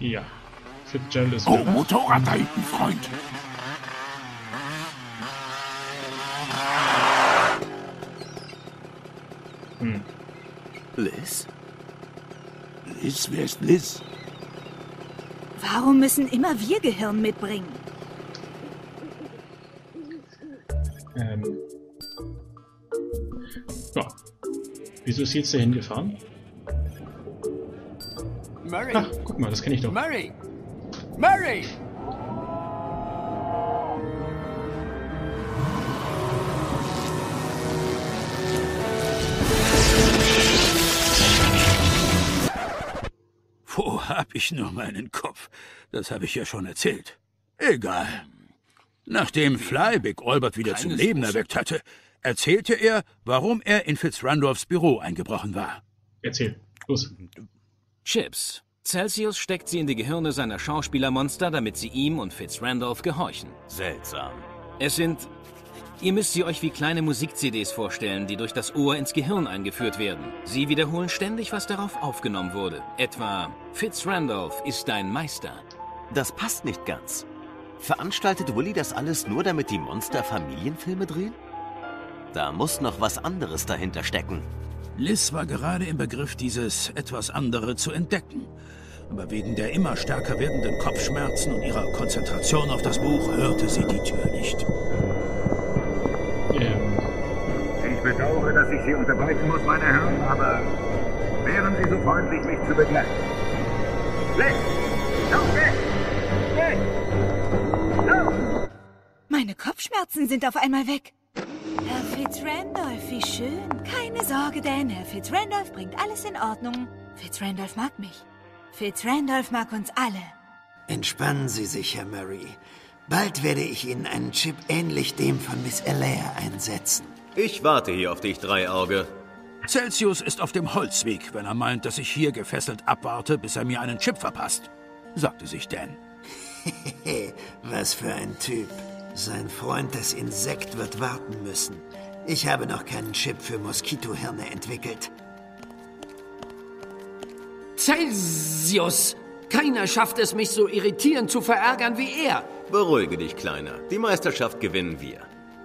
Ja. Fitzgerald ist Oh, wieder. Motorrad da hinten, Freund. Liz? Liz, wer ist Liz? Warum müssen immer wir Gehirn mitbringen? Ja. Wieso ist sie jetzt dahin gefahren? Murray! Ach, guck mal, das kenne ich doch. Murray! Murray! Wo hab ich nur meinen Kopf? Das habe ich ja schon erzählt. Egal. Nachdem Fly Big Albert wieder zum Leben erweckt hatte, erzählte er, warum er in Fitzrandolphs Büro eingebrochen war. Erzähl. Los. Chips. Celsius steckt sie in die Gehirne seiner Schauspielermonster, damit sie ihm und Fitzrandolph gehorchen. Seltsam. Es sind... Ihr müsst sie euch wie kleine Musik-CDs vorstellen, die durch das Ohr ins Gehirn eingeführt werden. Sie wiederholen ständig, was darauf aufgenommen wurde. Etwa, Fitzrandolph ist dein Meister. Das passt nicht ganz. Veranstaltet Willy das alles nur, damit die Monster Familienfilme drehen? Da muss noch was anderes dahinter stecken. Liz war gerade im Begriff, dieses etwas andere zu entdecken. Aber wegen der immer stärker werdenden Kopfschmerzen und ihrer Konzentration auf das Buch hörte sie die Tür nicht. Ich bedauere, dass ich Sie unterbrechen muss, meine Herren, aber wären Sie so freundlich, mich zu begleiten. Weg! Lauf weg! Weg! Lauf! Meine Kopfschmerzen sind auf einmal weg. Herr Fitzrandolph, wie schön. Keine Sorge, Dan. Herr Fitzrandolph bringt alles in Ordnung. Fitzrandolph mag mich. Fitzrandolph mag uns alle. Entspannen Sie sich, Herr Murray. Bald werde ich Ihnen einen Chip ähnlich dem von Miss Alea einsetzen. Ich warte hier auf dich, Dreiauge. Celsius ist auf dem Holzweg, wenn er meint, dass ich hier gefesselt abwarte, bis er mir einen Chip verpasst, sagte sich Dan. Was für ein Typ. Sein Freund, das Insekt, wird warten müssen. Ich habe noch keinen Chip für Moskitohirne entwickelt. Celsius! Keiner schafft es, mich so irritierend zu verärgern wie er. Beruhige dich, Kleiner. Die Meisterschaft gewinnen wir.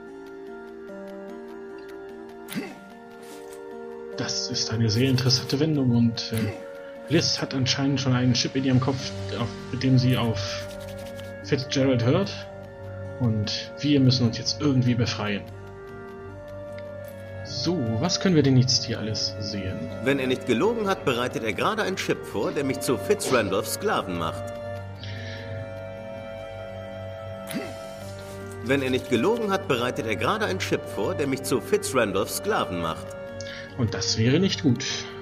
Das ist eine sehr interessante Wendung und Liz hat anscheinend schon einen Chip in ihrem Kopf, mit dem sie auf Fitzgerald hört. Und wir müssen uns jetzt irgendwie befreien. So, was können wir denn jetzt hier alles sehen? Wenn er nicht gelogen hat, bereitet er gerade einen Chip vor, der mich zu Fitzrandolphs Sklaven macht. Wenn er nicht gelogen hat, bereitet er gerade einen Chip vor, der mich zu Fitzrandolphs Sklaven macht. Und das wäre nicht gut.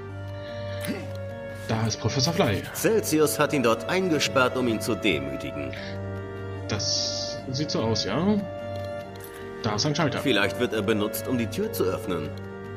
Da ist Professor Fly. Celsius hat ihn dort eingesperrt, um ihn zu demütigen. Das sieht so aus, ja? Da ist ein Schalter. Vielleicht wird er benutzt, um die Tür zu öffnen.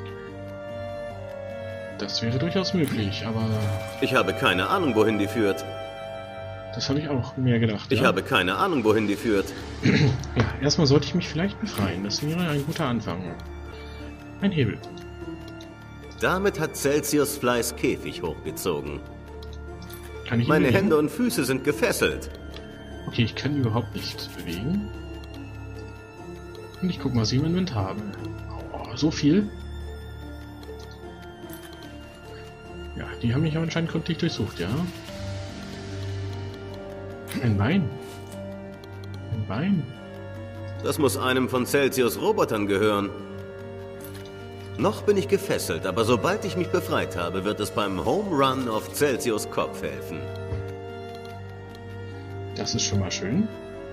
Das wäre durchaus möglich, aber... Ich habe keine Ahnung, wohin die führt. Das habe ich auch mir gedacht. Ich habe keine Ahnung, wohin die führt. Ja, erstmal sollte ich mich vielleicht befreien. Das wäre ein guter Anfang. Ein Hebel. Damit hat Celsius Flys Käfig hochgezogen. Kann ich ihn Meine bewegen? Hände und Füße sind gefesselt. Okay, ich kann überhaupt nichts bewegen. Und ich gucke mal, was ich im Inventar habe. Oh, so viel. Ja, die haben mich aber anscheinend gründlich durchsucht, ja. Ein Bein. Ein Bein. Das muss einem von Celsius Robotern gehören. Noch bin ich gefesselt, aber sobald ich mich befreit habe, wird es beim Home Run auf Celsius Kopf helfen. Das ist schon mal schön.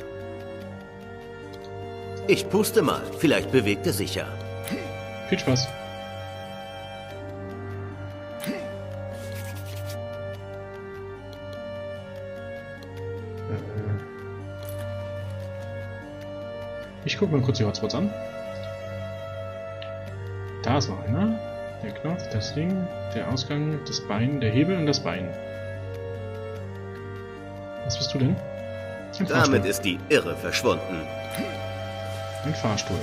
Ich puste mal, vielleicht bewegt er sich ja. Viel Spaß. Ich gucke mal kurz die Hotspots an. Da ist noch einer. Der Knopf, das Ding, der Ausgang, das Bein, der Hebel und das Bein. Was bist du denn? Ein Fahrstuhl. Damit ist die Irre verschwunden. Ein Fahrstuhl.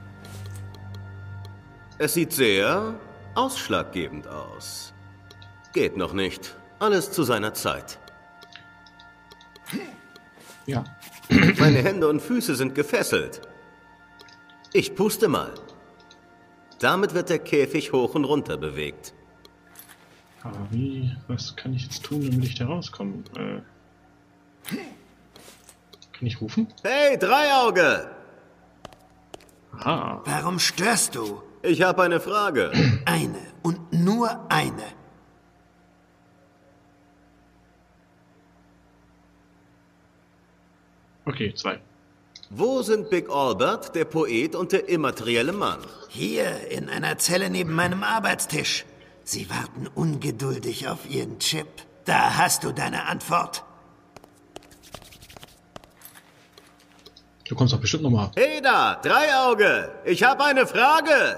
Es sieht sehr ausschlaggebend aus. Geht noch nicht. Alles zu seiner Zeit. Ja. Meine Hände und Füße sind gefesselt. Ich puste mal. Damit wird der Käfig hoch und runter bewegt. Aber was kann ich jetzt tun, damit ich da rauskomme? Kann ich rufen? Hey, Dreiauge! Aha. Warum störst du? Ich habe eine Frage. Eine und nur eine. Okay, 2. Wo sind Big Albert, der Poet und der immaterielle Mann? Hier, in einer Zelle neben meinem Arbeitstisch. Sie warten ungeduldig auf ihren Chip. Da hast du deine Antwort. Du kommst doch bestimmt nochmal. Hey da, Dreiauge! Ich habe eine Frage!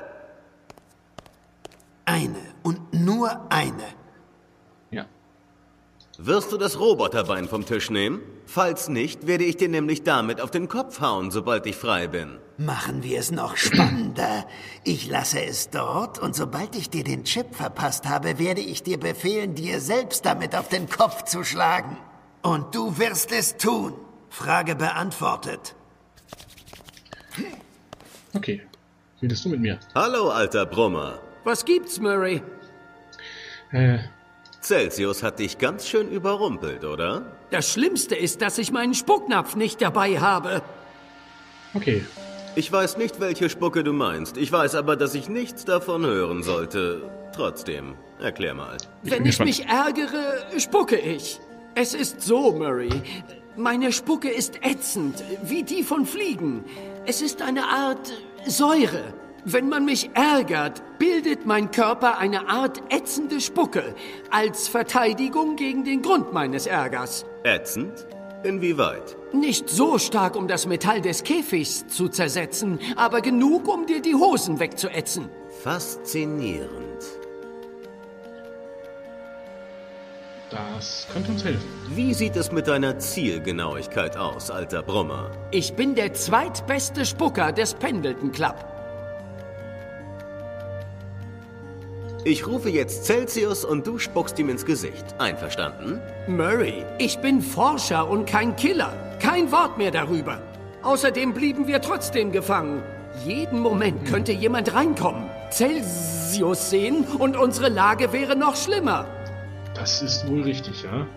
Eine und nur eine. Ja. Wirst du das Roboterbein vom Tisch nehmen? Falls nicht, werde ich dir nämlich damit auf den Kopf hauen, sobald ich frei bin. Machen wir es noch spannender. Ich lasse es dort und sobald ich dir den Chip verpasst habe, werde ich dir befehlen, dir selbst damit auf den Kopf zu schlagen. Und du wirst es tun. Frage beantwortet. Okay. Redest du mit mir? Hallo, alter Brummer. Was gibt's, Murray? Celsius hat dich ganz schön überrumpelt, oder? Das Schlimmste ist, dass ich meinen Spucknapf nicht dabei habe. Okay. Ich weiß nicht, welche Spucke du meinst. Ich weiß aber, dass ich nichts davon hören sollte. Trotzdem, erklär mal. Wenn ich mich ärgere, spucke ich. Es ist so, Murray. Meine Spucke ist ätzend, wie die von Fliegen. Es ist eine Art Säure. Wenn man mich ärgert, bildet mein Körper eine Art ätzende Spucke als Verteidigung gegen den Grund meines Ärgers. Ätzend? Inwieweit? Nicht so stark, um das Metall des Käfigs zu zersetzen, aber genug, um dir die Hosen wegzuätzen. Faszinierend. Das könnte uns helfen. Wie sieht es mit deiner Zielgenauigkeit aus, alter Brummer? Ich bin der zweitbeste Spucker des Pendleton Club. Ich rufe jetzt Celsius und du spuckst ihm ins Gesicht. Einverstanden? Murray, ich bin Forscher und kein Killer. Kein Wort mehr darüber. Außerdem blieben wir trotzdem gefangen. Jeden Moment könnte jemand reinkommen, Celsius sehen und unsere Lage wäre noch schlimmer. Das ist wohl richtig, ja?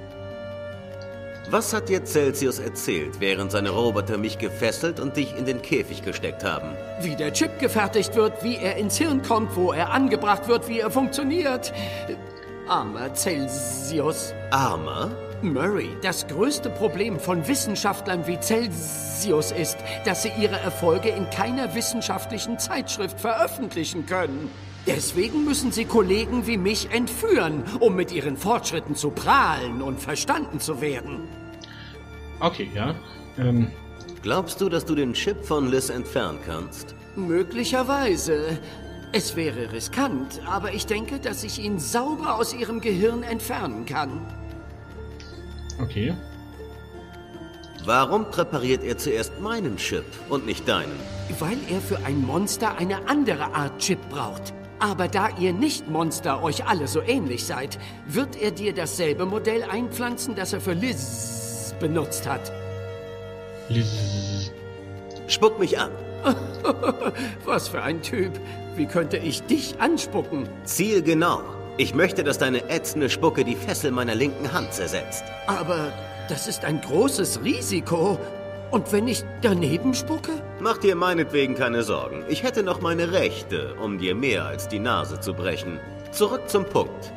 Was hat dir Celsius erzählt, während seine Roboter mich gefesselt und dich in den Käfig gesteckt haben? Wie der Chip gefertigt wird, wie er ins Hirn kommt, wo er angebracht wird, wie er funktioniert. Armer Celsius. Armer? Murray, das größte Problem von Wissenschaftlern wie Celsius ist, dass sie ihre Erfolge in keiner wissenschaftlichen Zeitschrift veröffentlichen können. Deswegen müssen sie Kollegen wie mich entführen, um mit ihren Fortschritten zu prahlen und verstanden zu werden. Okay, ja. Glaubst du, dass du den Chip von Liz entfernen kannst? Möglicherweise. Es wäre riskant, aber ich denke, dass ich ihn sauber aus ihrem Gehirn entfernen kann. Okay. Warum präpariert er zuerst meinen Chip und nicht deinen? Weil er für ein Monster eine andere Art Chip braucht. Aber da ihr Nicht-Monster euch alle so ähnlich seid, wird er dir dasselbe Modell einpflanzen, das er für Liz benutzt hat. Liz. Spuck mich an. Was für ein Typ. Wie könnte ich dich anspucken? Zielgenau. Ich möchte, dass deine ätzende Spucke die Fessel meiner linken Hand zersetzt. Aber das ist ein großes Risiko. Und wenn ich daneben spucke? Mach dir meinetwegen keine Sorgen. Ich hätte noch meine Rechte, um dir mehr als die Nase zu brechen. Zurück zum Punkt.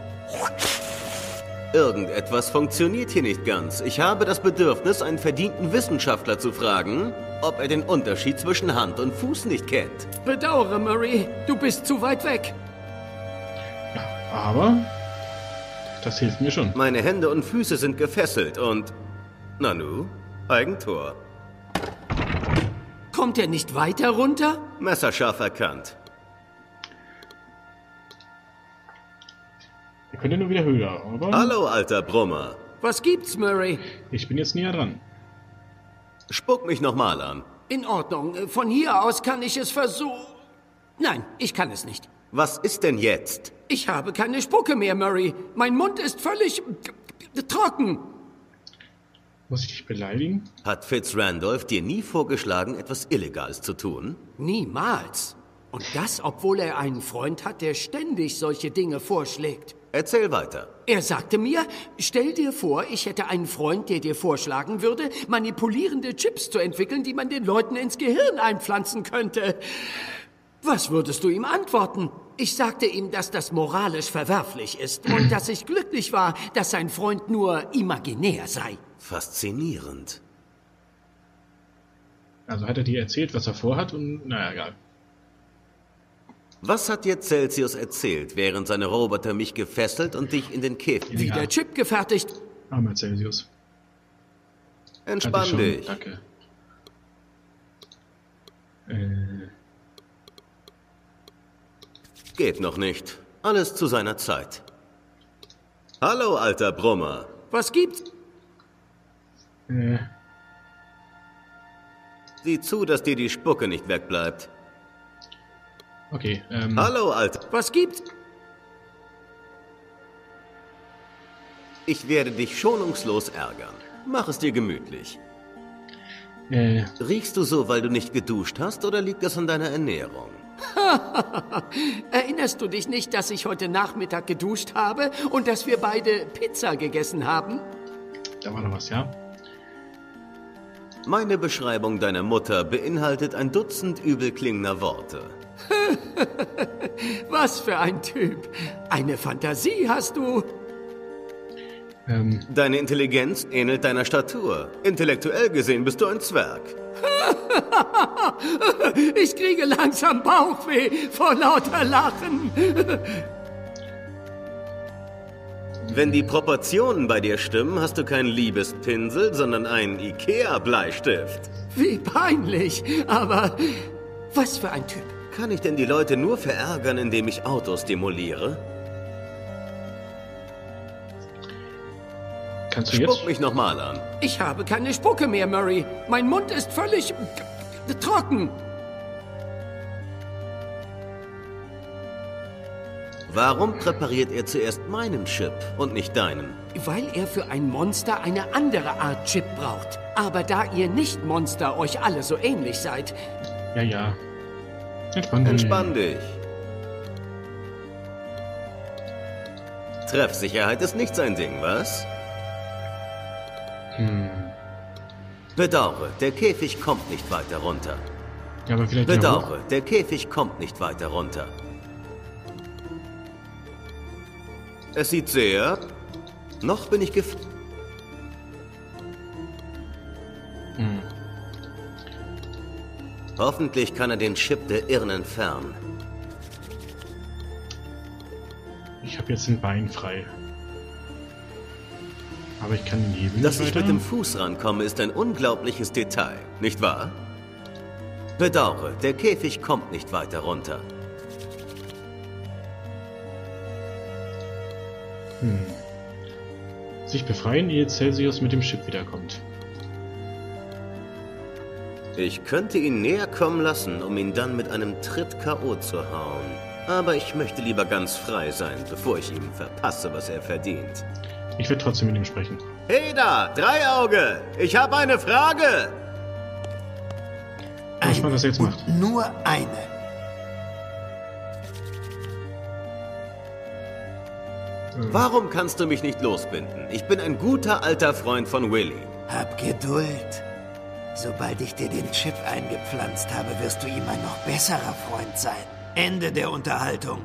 Irgendetwas funktioniert hier nicht ganz. Ich habe das Bedürfnis, einen verdienten Wissenschaftler zu fragen, ob er den Unterschied zwischen Hand und Fuß nicht kennt. Bedauere, Murray. Du bist zu weit weg. Aber das hilft mir schon. Meine Hände und Füße sind gefesselt und... Nanu, Eigentor. Kommt er nicht weiter runter? Messerscharf erkannt. Wir können ja nur wieder höher, aber... Hallo, alter Brummer. Was gibt's, Murray? Ich bin jetzt näher dran. Spuck mich nochmal an. In Ordnung. Von hier aus kann ich es versuchen. Nein, ich kann es nicht. Was ist denn jetzt? Ich habe keine Spucke mehr, Murray. Mein Mund ist völlig trocken. Muss ich dich beleidigen? Hat Fitzrandolph dir nie vorgeschlagen, etwas Illegales zu tun? Niemals. Und das, obwohl er einen Freund hat, der ständig solche Dinge vorschlägt. Erzähl weiter. Er sagte mir, stell dir vor, ich hätte einen Freund, der dir vorschlagen würde, manipulierende Chips zu entwickeln, die man den Leuten ins Gehirn einpflanzen könnte. Was würdest du ihm antworten? Ich sagte ihm, dass das moralisch verwerflich ist und dass ich glücklich war, dass sein Freund nur imaginär sei. Faszinierend. Also hat er dir erzählt, was er vorhat und naja, egal. Was hat dir Celsius erzählt, während seine Roboter mich gefesselt und dich in den Käfig... Wie der Chip gefertigt. Armer Celsius. Entspann dich. Danke. Geht noch nicht. Alles zu seiner Zeit. Hallo, alter Brummer. Was gibt's? Sieh zu, dass dir die Spucke nicht wegbleibt. Okay, Hallo, Alter. Was gibt's? Ich werde dich schonungslos ärgern. Mach es dir gemütlich. Riechst du so, weil du nicht geduscht hast, oder liegt das an deiner Ernährung? Erinnerst du dich nicht, dass ich heute Nachmittag geduscht habe und dass wir beide Pizza gegessen haben? Da war noch was, ja? Meine Beschreibung deiner Mutter beinhaltet ein Dutzend übelklingender Worte. Was für ein Typ. Eine Fantasie hast du. Deine Intelligenz ähnelt deiner Statur. Intellektuell gesehen bist du ein Zwerg. Ich kriege langsam Bauchweh vor lauter Lachen. Wenn die Proportionen bei dir stimmen, hast du keinen Liebespinsel, sondern einen Ikea-Bleistift. Wie peinlich, aber was für ein Typ. Kann ich denn die Leute nur verärgern, indem ich Autos demoliere? Kannst du jetzt? Spuck mich nochmal an. Ich habe keine Spucke mehr, Murray. Mein Mund ist völlig trocken. Warum präpariert er zuerst meinen Chip und nicht deinen? Weil er für ein Monster eine andere Art Chip braucht. Aber da ihr Nicht-Monster euch alle so ähnlich seid... Ja. Entspann dich. Entspann dich. Treffsicherheit ist nicht sein Ding, was? Bedauere, der Käfig kommt nicht weiter runter. Ja, aber vielleicht Bedauere, der Käfig kommt nicht weiter runter. Es sieht sehr... Noch bin ich Hoffentlich kann er den Chip der Irren entfernen. Ich habe jetzt ein Bein frei. Aber ich kann den Hebel Dass nicht ich weiter. mit dem Fuß rankomme, ist ein unglaubliches Detail, nicht wahr? Bedauere, der Käfig kommt nicht weiter runter. Sich befreien, ehe Celsius mit dem Chip wiederkommt. Ich könnte ihn näher kommen lassen, um ihn dann mit einem Tritt K.O. zu hauen. Aber ich möchte lieber ganz frei sein, bevor ich ihm verpasse, was er verdient. Ich werde trotzdem mit ihm sprechen. Hey da, Dreiauge! Ich habe eine Frage! Was man das jetzt macht. Nur eine. Warum kannst du mich nicht losbinden? Ich bin ein guter alter Freund von Willy. Hab Geduld. Sobald ich dir den Chip eingepflanzt habe, wirst du ihm ein noch besserer Freund sein. Ende der Unterhaltung.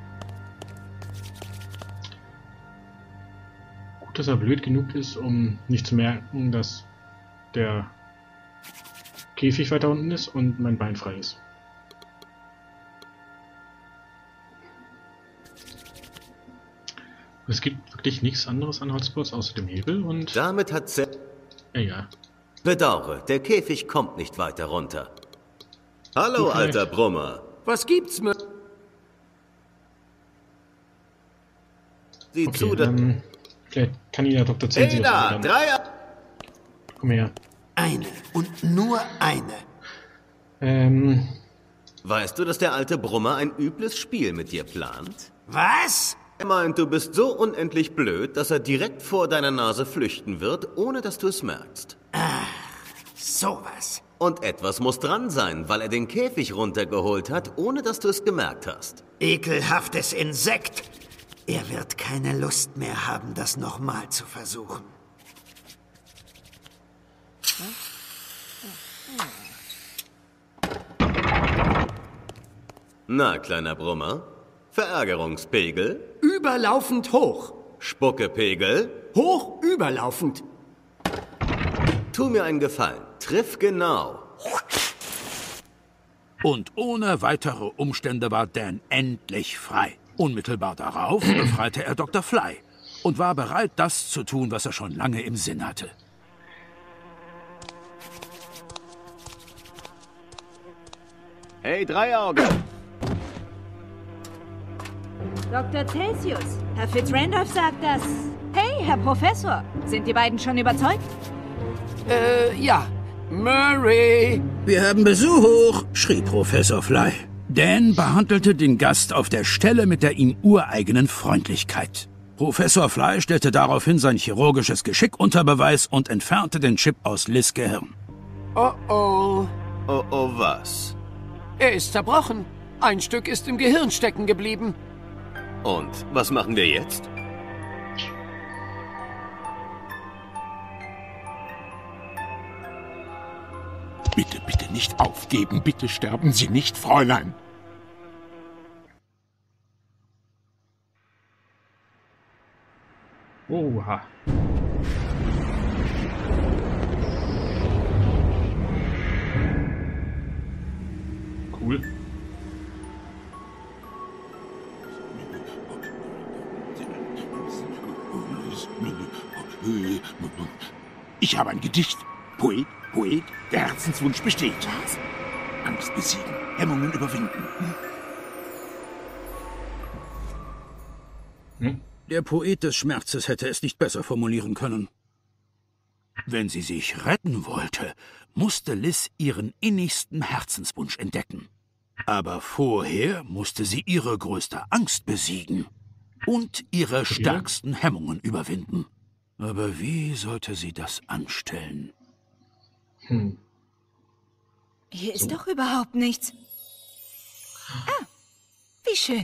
Gut, dass er blöd genug ist, um nicht zu merken, dass der Käfig weiter unten ist und mein Bein frei ist. Es gibt wirklich nichts anderes an Hotspots außer dem Hebel und... Damit hat Egal. Bedauere, der Käfig kommt nicht weiter runter. Hallo, Du vielleicht. alter Brummer. Was gibt's, Murray? Sieh Okay, zu, dass... vielleicht kann ihn ja Dr. Hey Celsius da, erklären. Dreier... Komm her. Eine und nur eine. Weißt du, dass der alte Brummer ein übles Spiel mit dir plant? Was? Er meint, du bist so unendlich blöd, dass er direkt vor deiner Nase flüchten wird, ohne dass du es merkst. Sowas. Und etwas muss dran sein, weil er den Käfig runtergeholt hat, ohne dass du es gemerkt hast. Ekelhaftes Insekt. Er wird keine Lust mehr haben, das nochmal zu versuchen. Na, kleiner Brummer, Verärgerungspegel, Überlaufend hoch. Spuckepegel. Hoch überlaufend. Tu mir einen Gefallen, triff genau. Und ohne weitere Umstände war Dan endlich frei. Unmittelbar darauf befreite er Dr. Fly und war bereit, das zu tun, was er schon lange im Sinn hatte. Hey, Dreiauge! Dr. Celsius, Herr Fitzrandolph sagt das. Hey, Herr Professor, sind die beiden schon überzeugt? Ja. Murray! Wir haben Besuch, schrie Professor Fly. Dan behandelte den Gast auf der Stelle mit der ihm ureigenen Freundlichkeit. Professor Fly stellte daraufhin sein chirurgisches Geschick unter Beweis und entfernte den Chip aus Liz' Gehirn. Oh oh. Oh, oh, was? Er ist zerbrochen. Ein Stück ist im Gehirn stecken geblieben. Und was machen wir jetzt? Bitte, bitte nicht aufgeben. Bitte sterben Sie nicht, Fräulein. Oha. Cool. Ich habe ein Gedicht. Poet, Poet, der Herzenswunsch besteht. Was? Angst besiegen, Hemmungen überwinden. Der Poet des Schmerzes hätte es nicht besser formulieren können. Wenn sie sich retten wollte, musste Liz ihren innigsten Herzenswunsch entdecken. Aber vorher musste sie ihre größte Angst besiegen und ihre stärksten Hemmungen überwinden. Aber wie sollte sie das anstellen? Hier ist doch überhaupt nichts. Ah, wie schön.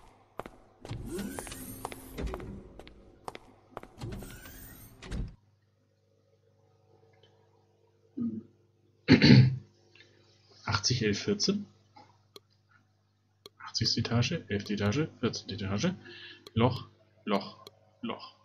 »80, 11, 14. 80. Etage, 11. Etage, 14. Etage. Loch, Loch, Loch.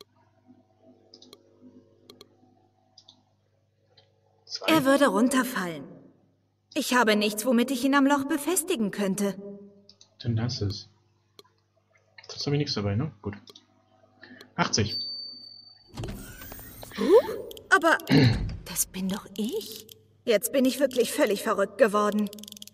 2. Er würde runterfallen. Ich habe nichts, womit ich ihn am Loch befestigen könnte. Dann lass es. Sonst habe ich nichts dabei, ne? Gut. 80. Aber das bin doch ich. Jetzt bin ich wirklich völlig verrückt geworden.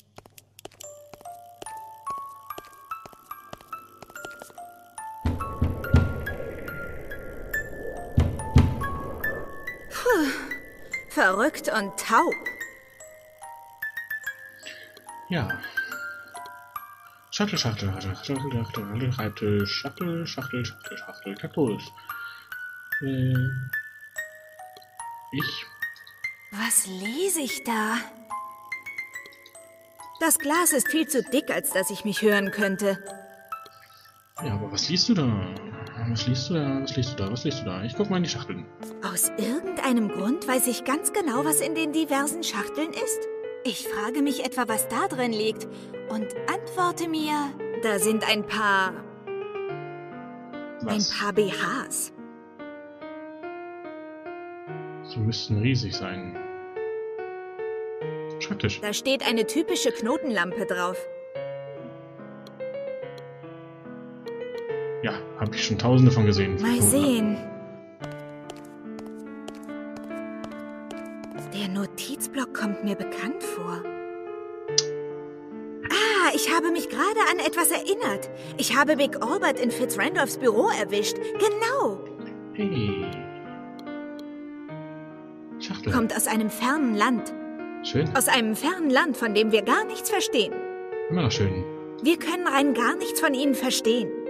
Puh, verrückt und taub. Ja. Schachtel, Schachtel, Schachtel, Schachtel, Schachtel, Schachtel, Schachtel, Schachtel, Schachtel, Schachtel, Kaktus. Ich. Was lese ich da? Das Glas ist viel zu dick, als dass ich mich hören könnte. Ja, aber was liest du da? Was liest du da? Was liest du da? Was liest du da? Ich guck mal in die Schachteln. Aus irgendeinem Grund weiß ich ganz genau, was in den diversen Schachteln ist. Ich frage mich etwa, was da drin liegt und antworte mir, da sind ein paar Was? BHs. Sie müssten riesig sein. Schreibtisch. Da steht eine typische Knotenlampe drauf. Ja, habe ich schon tausende von gesehen. Mal sehen. Der Notizblock kommt mir bekannt vor. Ah, ich habe mich gerade an etwas erinnert. Ich habe Big Albert in Fitzrandolphs Büro erwischt. Genau. Hey. Schachtel. Kommt aus einem fernen Land. Schön. Aus einem fernen Land, von dem wir gar nichts verstehen. Immer noch schön. Wir können rein gar nichts von ihnen verstehen.